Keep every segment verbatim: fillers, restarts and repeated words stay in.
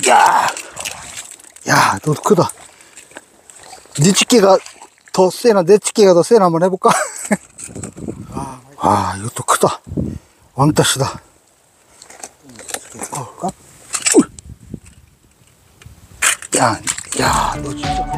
야, 야, 너도 크다. 네 집게가 더 세나 내 집게가 더 세나 한번 해볼까? 아, 이것도 크다. 왕따시다. 어, 야, 야, 너 진짜.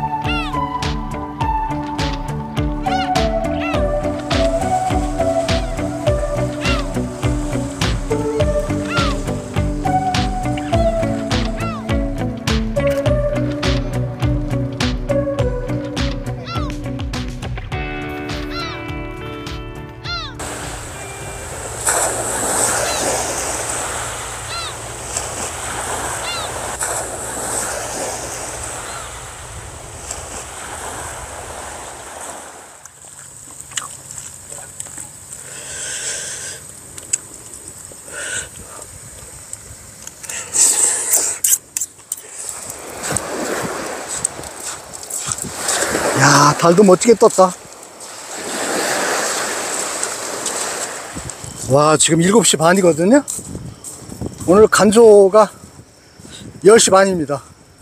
야, 달도 멋지게 떴다. 와, 지금 일곱 시 반이거든요. 오늘 간조가 열 시 반입니다.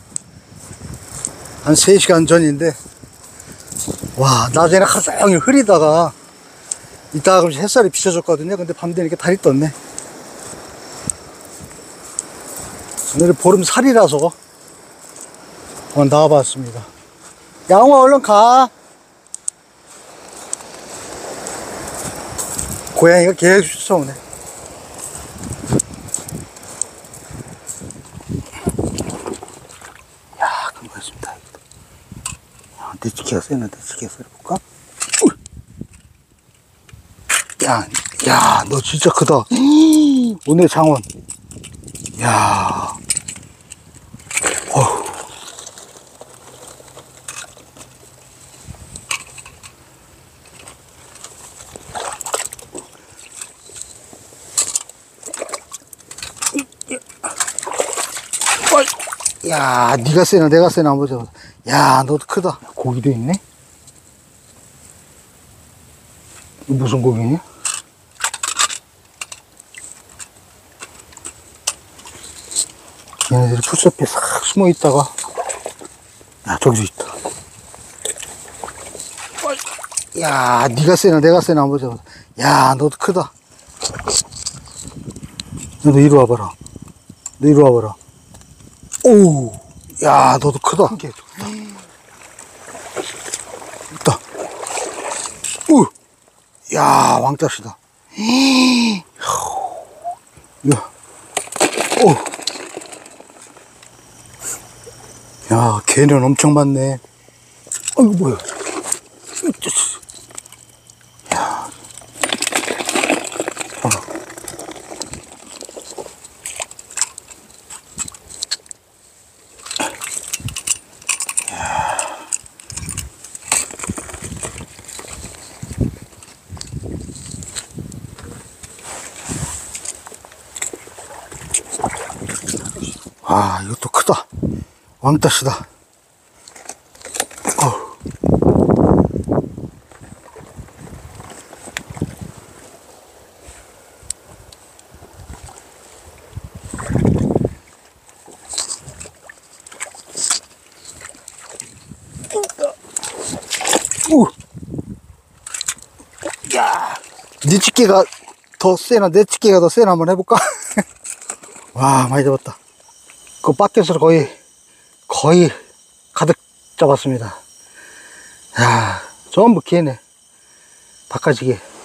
한 세 시간 전인데, 와, 낮에는 하루 종일 흐리다가 이따가 그럼 햇살이 비춰졌거든요. 근데 밤 되니까 달이 떴네. 오늘은 보름살이라서 한번 나와봤습니다. 양호아, 얼른 가. 고양이가 계속 쫓아오네. 야, 그런 거 있습니다. 야, 내 치기가 세나, 내 치기가 세볼까? 야, 야, 너 진짜 크다. 오늘 장원. 야, 어휴. 야, 니가 세나 내가 세나 한번 보자. 야, 너도 크다. 고기도 있네. 이거 무슨 고기냐? 얘네들이 풀숲에 싹 숨어 있다가, 야, 저기도 있다. 야, 니가 세나 내가 세나 한번 보자. 야, 너도 크다. 너도 이리 와봐라. 너 이리 와봐라. 오, 야, 너도 크다. 큰 게 좋다. 있다. 오, 야, 왕따시다. 야, 오, 야, 개는 엄청 많네. 어이구, 뭐야. 야, 어. 아, 이것도 크다. 왕따시다. 어. 우. 야, 네 집게가 더 세나 내 집게가 더 세나 한번 해볼까? 와, 많이 잡았다. 그 밖에서 거의 거의 가득 잡았습니다. 야, 전부 개네. 바꿔지게.